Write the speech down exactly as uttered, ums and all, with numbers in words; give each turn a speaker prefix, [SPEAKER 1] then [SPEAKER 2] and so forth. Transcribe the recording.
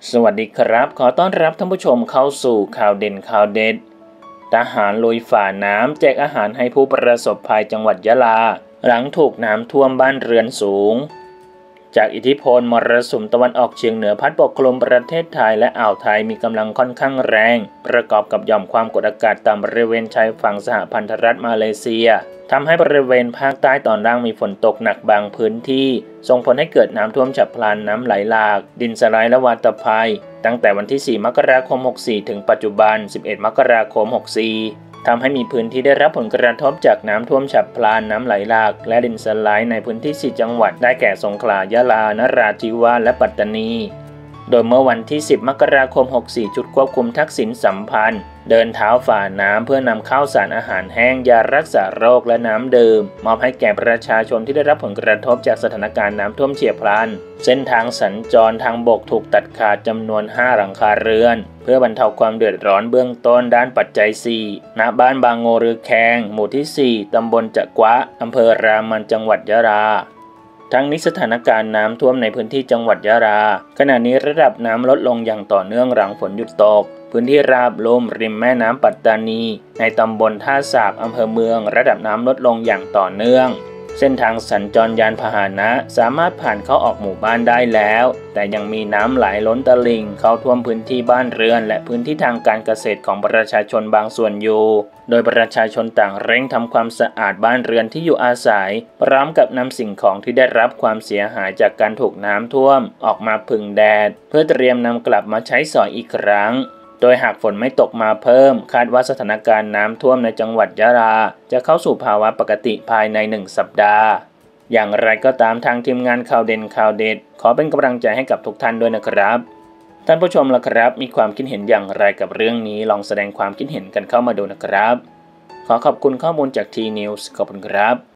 [SPEAKER 1] สวัสดีครับขอต้อนรับท่านผู้ชมเข้าสู่ข่าวเด่นข่าวเด็ดทหารลุยฝ่าน้ำแจกอาหารให้ผู้ประสบภัยจังหวัดยะลาหลังถูกน้ำท่วมบ้านเรือนสูงจากอิทธิพลมรสุมตะวันออกเฉียงเหนือพัดปกคลุมประเทศไทยและอ่าวไทยมีกำลังค่อนข้างแรงประกอบกับหย่อมความกดอากาศต่ำบริเวณชายฝั่งสหพันธรัฐมาเลเซียทำให้บริเวณภาคใต้ตอนล่างมีฝนตกหนักบางพื้นที่ส่งผลให้เกิดน้ำท่วมฉับพลันน้ำไหลหลากดินสไลด์และวาตภัยตั้งแต่วันที่สี่มกราคมหกสี่ถึงปัจจุบันสิบเอ็ดมกราคมหกสี่ทำให้มีพื้นที่ได้รับผลกระทบจากน้ำท่วมฉับพลันน้ำไหลหลากและดินสไลด์ในพื้นที่สี่จังหวัดได้แก่สงขลายะลานราธิวาสและปัตตานีโดยเมื่อวันที่สิบมกราคมหกสี่ชุดควบคุมทักษิณสัมพันธ์เดินเท้าฝ่าน้ำเพื่อนำข้าวสารอาหารแห้งยารักษาโรคและน้ำดื่มมอบให้แก่ประชาชนที่ได้รับผลกระทบจากสถานการณ์น้ำท่วมเฉียบพลันเส้นทางสัญจรทางบกถูกตัดขาดจำนวนห้าหลังคาเรือนเพื่อบรรเทาความเดือดร้อนเบื้องต้นด้านปัจจัยสี่ณบ้านบางโงรือแคงหมู่ที่สี่ตำบลจะกวะอำเภอรามันจังหวัดยะลาทั้งนี้สถานการณ์น้ำท่วมในพื้นที่จังหวัดยะลาขณะนี้ระดับน้ำลดลงอย่างต่อเนื่องหลังฝนหยุดตกพื้นที่ราบลุ่มริมแม่น้ำปัตตานีในตำบลท่าสาบอำเภอเมืองระดับน้ำลดลงอย่างต่อเนื่องเส้นทางสัญจรยานพาหนะสามารถผ่านเข้าออกหมู่บ้านได้แล้วแต่ยังมีน้ำไหลล้นตลิ่งเข้าท่วมพื้นที่บ้านเรือนและพื้นที่ทางการเกษตรของประชาชนบางส่วนอยู่โดยประชาชนต่างเร่งทำความสะอาดบ้านเรือนที่อยู่อาศัยพร้อมกับนำสิ่งของที่ได้รับความเสียหายจากการถูกน้ำท่วมออกมาพึ่งแดดเพื่อเตรียมนำกลับมาใช้สอยอีกครั้งโดยหากฝนไม่ตกมาเพิ่มคาดว่าสถานการณ์น้ำท่วมในจังหวัดยะลาจะเข้าสู่ภาวะปกติภายในหนึ่งสัปดาห์อย่างไรก็ตามทางทีมงานข่าวเด่นข่าวเด็ดขอเป็นกำลังใจให้กับทุกท่านด้วยนะครับท่านผู้ชมล่ะครับมีความคิดเห็นอย่างไรกับเรื่องนี้ลองแสดงความคิดเห็นกันเข้ามาดูนะครับขอขอบคุณข้อมูลจาก ที นิวส์ ขอบคุณครับ